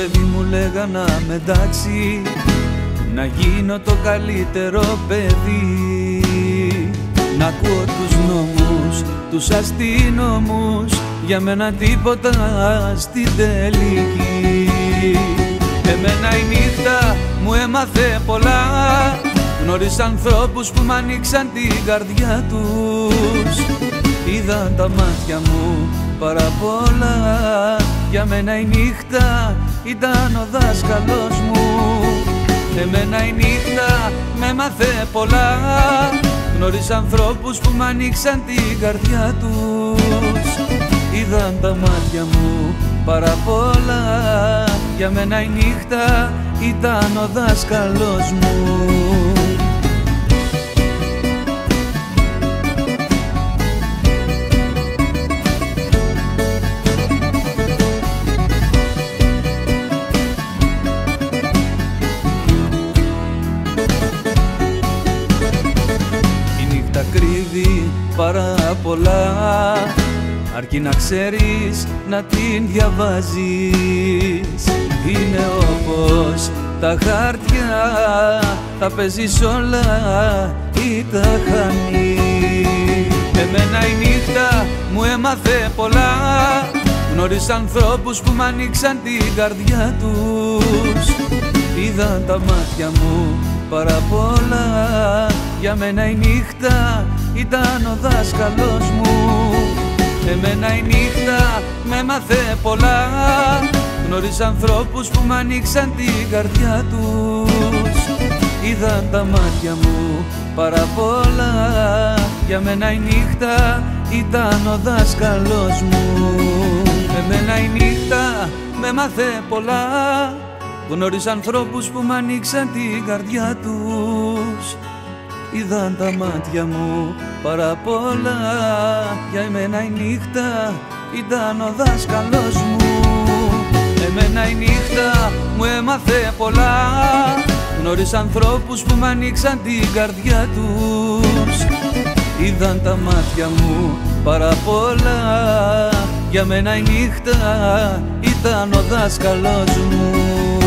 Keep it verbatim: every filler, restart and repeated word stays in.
παιδί μου λέγανα μετάξει, να γίνω το καλύτερο παιδί. Να ακούω τους νόμους, τους αστυνόμους, για μένα τίποτα στην τελική. Εμένα η νύχτα μου έμαθε πολλά, γνώρισα ανθρώπους που μ' ανοίξαν την καρδιά τους. Είδαν τα μάτια μου πάρα πολλά, για μένα η νύχτα ήταν ο δάσκαλος μου. Εμένα η νύχτα με έμαθε πολλά, γνώρισα ανθρώπους που μ' ανοίξαν την καρδιά τους. Είδαν τα μάτια μου πάρα πολλά, για μένα η νύχτα ήταν ο δάσκαλος μου. Κρύβει πάρα πολλά, αρκεί να ξέρεις να την διαβάζεις. Είναι όπως τα χάρτια, τα παίζεις όλα ή τα χάνεις. Εμένα η νύχτα μου έμαθε πολλά, γνώρισα ανθρώπους που μ' ανοίξαν την καρδιά τους. Είδαν τα μάτια μου πάρα πολλά, για μένα η νύχτα ήταν ο δάσκαλος μου. Εμένα η νύχτα με έμαθε πολλά, γνώρισα ανθρώπους που μ' ανοίξαν την καρδιά τους. Είδαν τα μάτια μου πάρα πολλά, για μένα η νύχτα ήταν ο δάσκαλος μου. Εμένα η νύχτα με έμαθε πολλά, γνώρισα ανθρώπους που μ' ανοίξαν την καρδιά τους. Είδαν τα μάτια μου πάρα πολλά, για εμένα η νύχτα ήταν ο δάσκαλος μου. Εμένα η νύχτα μου έμαθε πολλά, γνώρισα ανθρώπους που μ' ανοίξαν την καρδιά τους. Είδαν τα μάτια μου πάρα πολλά, για μένα η νύχτα ήταν ο δάσκαλος μου.